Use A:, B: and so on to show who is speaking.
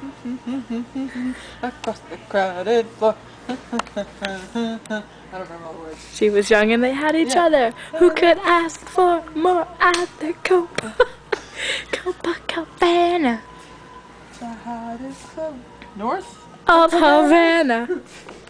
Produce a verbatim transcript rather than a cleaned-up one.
A: across the crowded floor. I don't remember all the words.
B: She was young and they had each
A: Yeah.
B: other. Who could ask for more at the Copa Copacabana
A: The hottest club north
B: of Havana?